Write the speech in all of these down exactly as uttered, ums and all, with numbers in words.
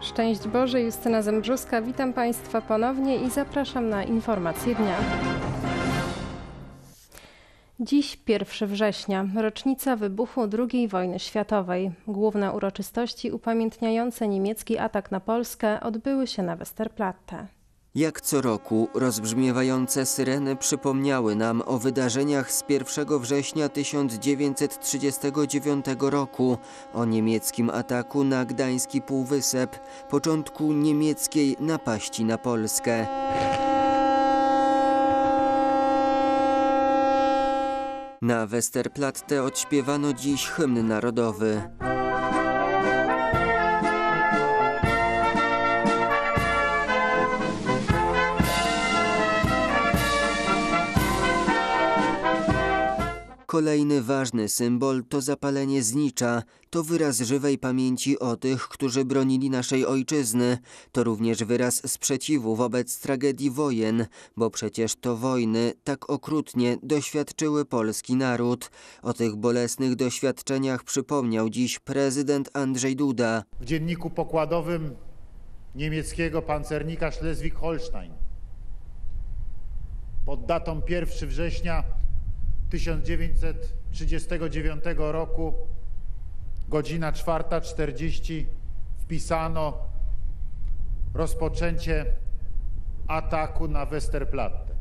Szczęść Boże, Justyna Zembrzuska, witam Państwa ponownie i zapraszam na informacje dnia. Dziś pierwszego września, rocznica wybuchu drugiej wojny światowej. Główne uroczystości upamiętniające niemiecki atak na Polskę odbyły się na Westerplatte. Jak co roku rozbrzmiewające syreny przypomniały nam o wydarzeniach z pierwszego września tysiąc dziewięćset trzydziestego dziewiątego roku, o niemieckim ataku na Gdański Półwysep, początku niemieckiej napaści na Polskę. Na Westerplatte odśpiewano dziś hymn narodowy. Kolejny ważny symbol to zapalenie znicza, to wyraz żywej pamięci o tych, którzy bronili naszej ojczyzny. To również wyraz sprzeciwu wobec tragedii wojen, bo przecież to wojny tak okrutnie doświadczyły polski naród. O tych bolesnych doświadczeniach przypomniał dziś prezydent Andrzej Duda. W dzienniku pokładowym niemieckiego pancernika Schleswig-Holstein pod datą pierwszego września tysiąc dziewięćset trzydziestego dziewiątego roku, godzina czwarta czterdzieści, wpisano rozpoczęcie ataku na Westerplatte,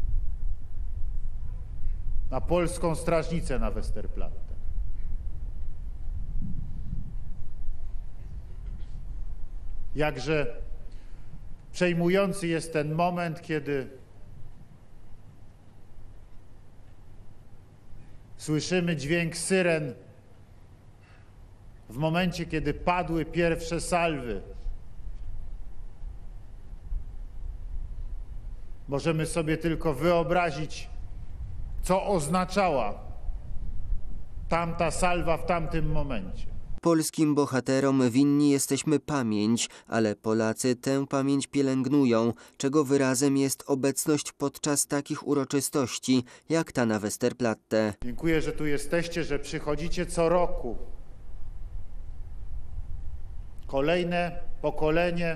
na polską strażnicę na Westerplatte. Jakże przejmujący jest ten moment, kiedy słyszymy dźwięk syren w momencie, kiedy padły pierwsze salwy. Możemy sobie tylko wyobrazić, co oznaczała tamta salwa w tamtym momencie. Polskim bohaterom winni jesteśmy pamięć, ale Polacy tę pamięć pielęgnują, czego wyrazem jest obecność podczas takich uroczystości, jak ta na Westerplatte. Dziękuję, że tu jesteście, że przychodzicie co roku. Kolejne pokolenie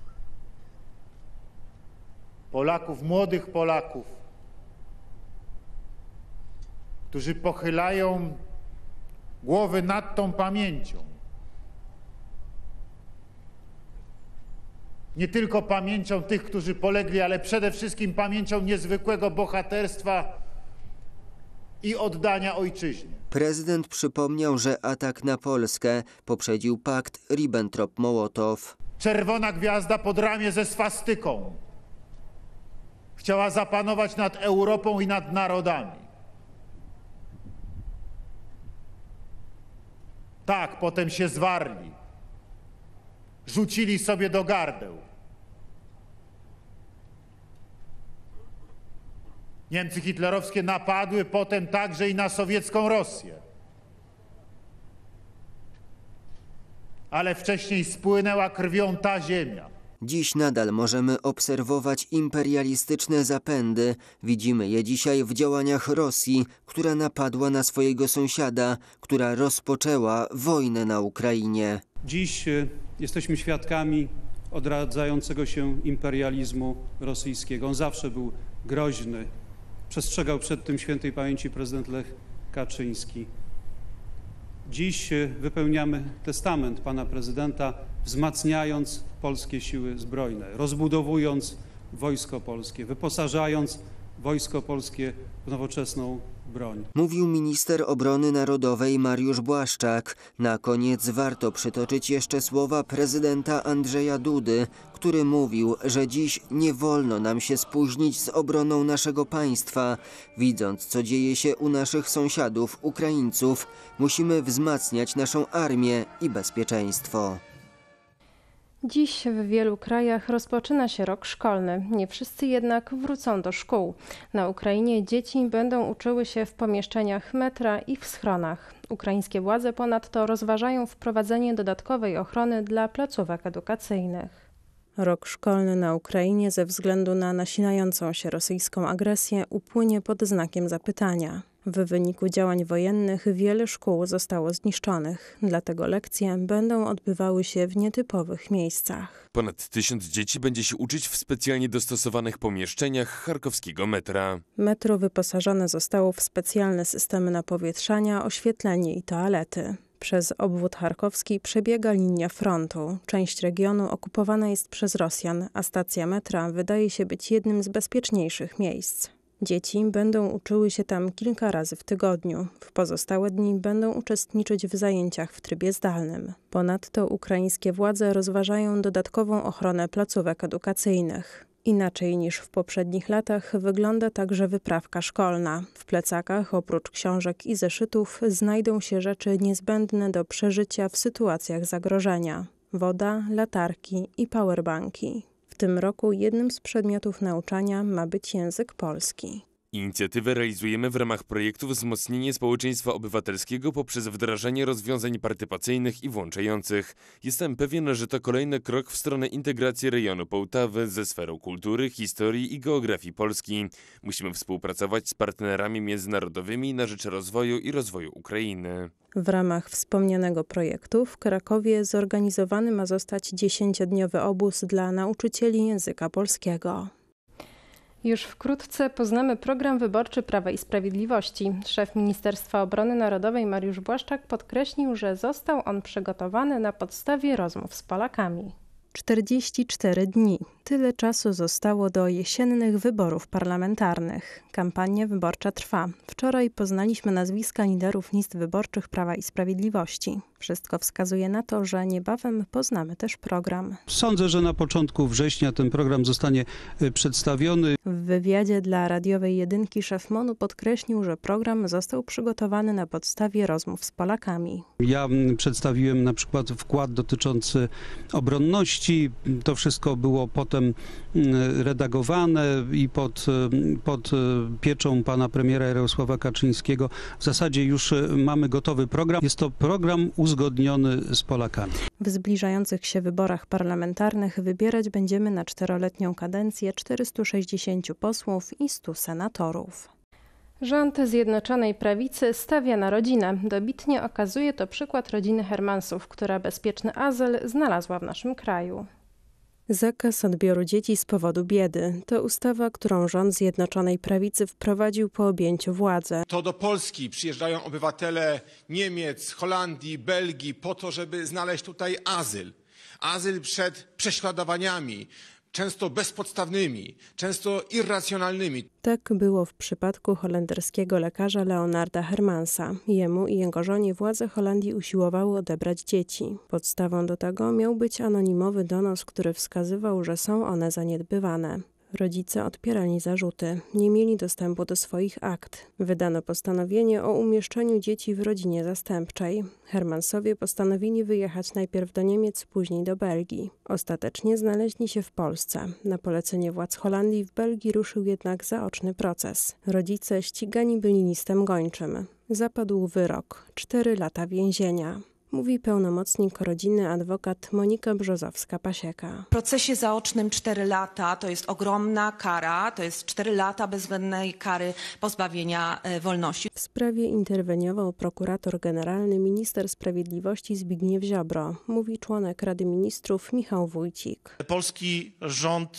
Polaków, młodych Polaków, którzy pochylają głowy nad tą pamięcią. Nie tylko pamięcią tych, którzy polegli, ale przede wszystkim pamięcią niezwykłego bohaterstwa i oddania ojczyźnie. Prezydent przypomniał, że atak na Polskę poprzedził pakt Ribbentrop-Mołotow. Czerwona gwiazda pod ramię ze swastyką chciała zapanować nad Europą i nad narodami. Tak, potem się zwarli, rzucili sobie do gardeł. Niemcy hitlerowskie napadły potem także i na sowiecką Rosję. Ale wcześniej spłynęła krwią ta ziemia. Dziś nadal możemy obserwować imperialistyczne zapędy. Widzimy je dzisiaj w działaniach Rosji, która napadła na swojego sąsiada, która rozpoczęła wojnę na Ukrainie. Dziś jesteśmy świadkami odradzającego się imperializmu rosyjskiego. On zawsze był groźny. Przestrzegał przed tym świętej pamięci prezydent Lech Kaczyński. Dziś wypełniamy testament pana prezydenta, wzmacniając polskie siły zbrojne, rozbudowując Wojsko Polskie, wyposażając Wojsko Polskie w nowoczesną broń. Mówił minister obrony narodowej Mariusz Błaszczak. Na koniec warto przytoczyć jeszcze słowa prezydenta Andrzeja Dudy, który mówił, że dziś nie wolno nam się spóźnić z obroną naszego państwa. Widząc, co dzieje się u naszych sąsiadów, Ukraińców, musimy wzmacniać naszą armię i bezpieczeństwo. Dziś w wielu krajach rozpoczyna się rok szkolny. Nie wszyscy jednak wrócą do szkół. Na Ukrainie dzieci będą uczyły się w pomieszczeniach metra i w schronach. Ukraińskie władze ponadto rozważają wprowadzenie dodatkowej ochrony dla placówek edukacyjnych. Rok szkolny na Ukrainie ze względu na nasilającą się rosyjską agresję upłynie pod znakiem zapytania. W wyniku działań wojennych wiele szkół zostało zniszczonych, dlatego lekcje będą odbywały się w nietypowych miejscach. Ponad tysiąc dzieci będzie się uczyć w specjalnie dostosowanych pomieszczeniach charkowskiego metra. Metro wyposażone zostało w specjalne systemy napowietrzania, oświetlenie i toalety. Przez obwód charkowski przebiega linia frontu. Część regionu okupowana jest przez Rosjan, a stacja metra wydaje się być jednym z bezpieczniejszych miejsc. Dzieci będą uczyły się tam kilka razy w tygodniu. W pozostałe dni będą uczestniczyć w zajęciach w trybie zdalnym. Ponadto ukraińskie władze rozważają dodatkową ochronę placówek edukacyjnych. Inaczej niż w poprzednich latach wygląda także wyprawka szkolna. W plecakach oprócz książek i zeszytów znajdą się rzeczy niezbędne do przeżycia w sytuacjach zagrożenia. Woda, latarki i powerbanki. W tym roku jednym z przedmiotów nauczania ma być język polski. Inicjatywę realizujemy w ramach projektu Wzmocnienie społeczeństwa obywatelskiego poprzez wdrażanie rozwiązań partycypacyjnych i włączających. Jestem pewien, że to kolejny krok w stronę integracji rejonu Połtawy ze sferą kultury, historii i geografii Polski. Musimy współpracować z partnerami międzynarodowymi na rzecz rozwoju i rozwoju Ukrainy. W ramach wspomnianego projektu w Krakowie zorganizowany ma zostać dziesięciodniowy obóz dla nauczycieli języka polskiego. Już wkrótce poznamy program wyborczy Prawa i Sprawiedliwości. Szef Ministerstwa Obrony Narodowej Mariusz Błaszczak podkreślił, że został on przygotowany na podstawie rozmów z Polakami. czterdzieści cztery dni. Tyle czasu zostało do jesiennych wyborów parlamentarnych. Kampania wyborcza trwa. Wczoraj poznaliśmy nazwiska liderów list wyborczych Prawa i Sprawiedliwości. Wszystko wskazuje na to, że niebawem poznamy też program. Sądzę, że na początku września ten program zostanie przedstawiony. W wywiadzie dla radiowej jedynki szef M O N-u podkreślił, że program został przygotowany na podstawie rozmów z Polakami. Ja przedstawiłem na przykład wkład dotyczący obronności. To wszystko było potem redagowane i pod, pod pieczą pana premiera Jarosława Kaczyńskiego. W zasadzie już mamy gotowy program. Jest to program uzgodniony z Polakami. W zbliżających się wyborach parlamentarnych wybierać będziemy na czteroletnią kadencję czterystu sześćdziesięciu posłów i stu senatorów. Rząd Zjednoczonej Prawicy stawia na rodzinę. Dobitnie okazuje to przykład rodziny Hermansów, która bezpieczny azyl znalazła w naszym kraju. Zakaz odbioru dzieci z powodu biedy to ustawa, którą rząd Zjednoczonej Prawicy wprowadził po objęciu władzy. To do Polski przyjeżdżają obywatele Niemiec, Holandii, Belgii po to, żeby znaleźć tutaj azyl. Azyl przed prześladowaniami, często bezpodstawnymi, często irracjonalnymi. Tak było w przypadku holenderskiego lekarza Leonarda Hermansa. Jemu i jego żonie władze Holandii usiłowały odebrać dzieci. Podstawą do tego miał być anonimowy donos, który wskazywał, że są one zaniedbywane. Rodzice odpierali zarzuty, nie mieli dostępu do swoich akt. Wydano postanowienie o umieszczeniu dzieci w rodzinie zastępczej. Hermansowie postanowili wyjechać najpierw do Niemiec, później do Belgii. Ostatecznie znaleźli się w Polsce. Na polecenie władz Holandii w Belgii ruszył jednak zaoczny proces. Rodzice ścigani byli listem gończym. Zapadł wyrok – cztery lata więzienia. Mówi pełnomocnik rodziny adwokat Monika Brzozowska-Pasieka. W procesie zaocznym cztery lata to jest ogromna kara, to jest cztery lata bezwzględnej kary pozbawienia wolności. W sprawie interweniował prokurator generalny minister sprawiedliwości Zbigniew Ziobro, mówi członek Rady Ministrów Michał Wójcik. Polski rząd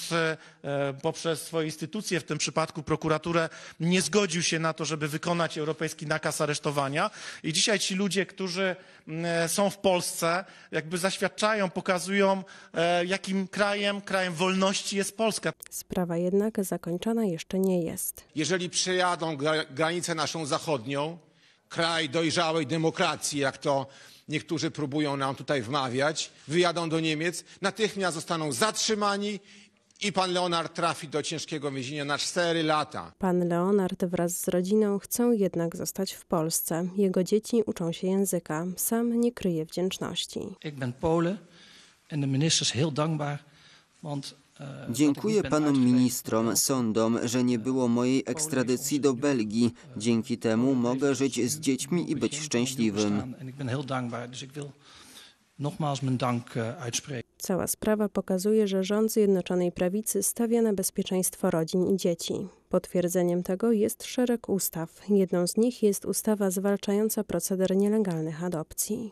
poprzez swoje instytucje, w tym przypadku prokuraturę, nie zgodził się na to, żeby wykonać europejski nakaz aresztowania i dzisiaj ci ludzie, którzy są w Polsce, jakby zaświadczają, pokazują, jakim krajem, krajem wolności jest Polska. Sprawa jednak zakończona jeszcze nie jest. Jeżeli przejadą granicę naszą zachodnią, kraj dojrzałej demokracji, jak to niektórzy próbują nam tutaj wmawiać, wyjadą do Niemiec, natychmiast zostaną zatrzymani i pan Leonard trafi do ciężkiego więzienia na cztery lata. Pan Leonard wraz z rodziną chcą jednak zostać w Polsce. Jego dzieci uczą się języka. Sam nie kryje wdzięczności. Ik ben Polen en de minister is heel dankbaar, want Dziękuję panom ministrom, sądom, że nie było mojej ekstradycji do Belgii. Dzięki temu mogę żyć z dziećmi i być szczęśliwym. Cała sprawa pokazuje, że rząd Zjednoczonej Prawicy stawia na bezpieczeństwo rodzin i dzieci. Potwierdzeniem tego jest szereg ustaw. Jedną z nich jest ustawa zwalczająca proceder nielegalnych adopcji.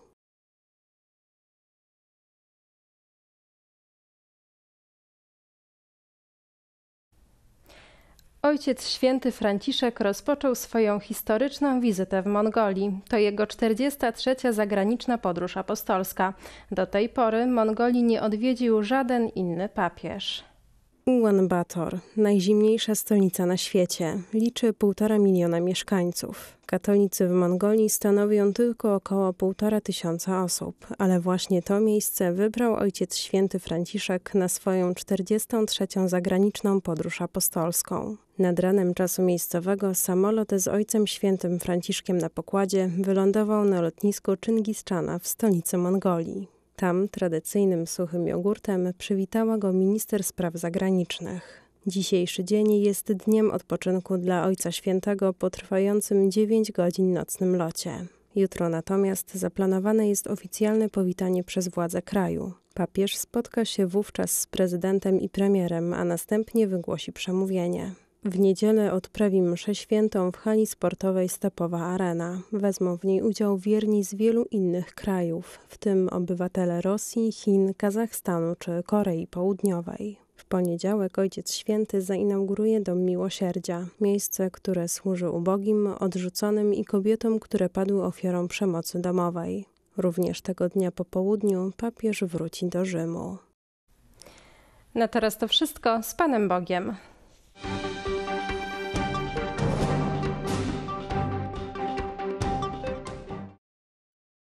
Ojciec Święty Franciszek rozpoczął swoją historyczną wizytę w Mongolii. To jego czterdziesta trzecia zagraniczna podróż apostolska. Do tej pory Mongolii nie odwiedził żaden inny papież. Ulaanbaatar, najzimniejsza stolica na świecie, liczy półtora miliona mieszkańców. Katolicy w Mongolii stanowią tylko około półtora tysiąca osób, ale właśnie to miejsce wybrał Ojciec Święty Franciszek na swoją czterdziestą trzecią zagraniczną podróż apostolską. Nad ranem czasu miejscowego samolot z Ojcem Świętym Franciszkiem na pokładzie wylądował na lotnisku Czyngischana w stolicy Mongolii. Tam tradycyjnym suchym jogurtem przywitała go minister spraw zagranicznych. Dzisiejszy dzień jest dniem odpoczynku dla Ojca Świętego po trwającym dziewięć godzin nocnym locie. Jutro natomiast zaplanowane jest oficjalne powitanie przez władze kraju. Papież spotka się wówczas z prezydentem i premierem, a następnie wygłosi przemówienie. W niedzielę odprawi mszę świętą w hali sportowej Stepowa Arena. Wezmą w niej udział wierni z wielu innych krajów, w tym obywatele Rosji, Chin, Kazachstanu czy Korei Południowej. W poniedziałek Ojciec Święty zainauguruje Dom Miłosierdzia, miejsce, które służy ubogim, odrzuconym i kobietom, które padły ofiarą przemocy domowej. Również tego dnia po południu papież wróci do Rzymu. Na teraz to wszystko. Z Panem Bogiem.